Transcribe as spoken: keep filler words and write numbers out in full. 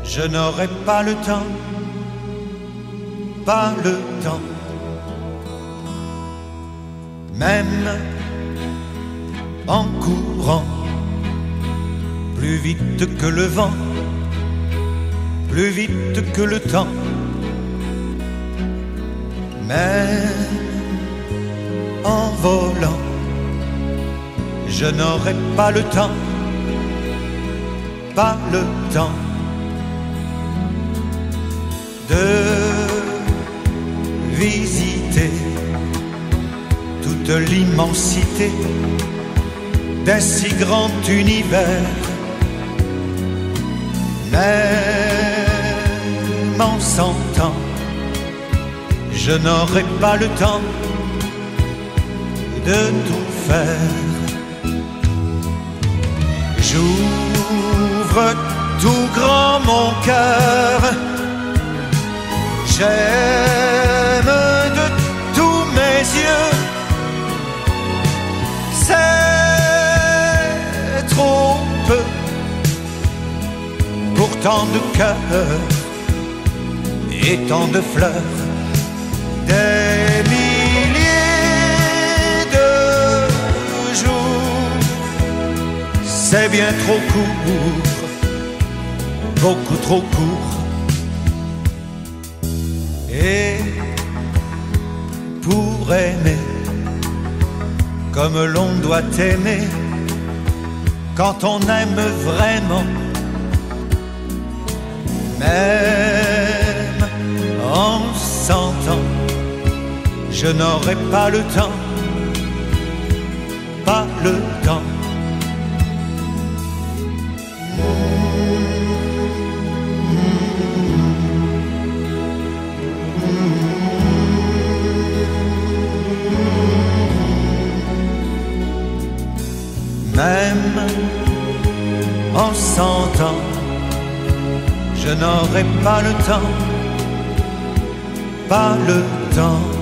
je n'aurai pas le temps, pas le temps. Même en courant, plus vite que le vent, plus vite que le temps. Même en volant, je n'aurai pas le temps, pas le temps de visiter toute l'immensité d'un si grand univers. Même en cent ans, je n'aurai pas le temps de tout faire. J'ouvre tout grand mon cœur, j'aime de tous mes yeux. C'est trop peu pour tant de cœurs et tant de fleurs. Des milliers de jours, c'est bien trop court, beaucoup trop court. Et pour aimer comme l'on doit aimer, quand on aime vraiment, même en cent ans, je n'aurai pas le temps, pas le temps. Même en cent ans, je n'aurai pas le temps, pas le temps.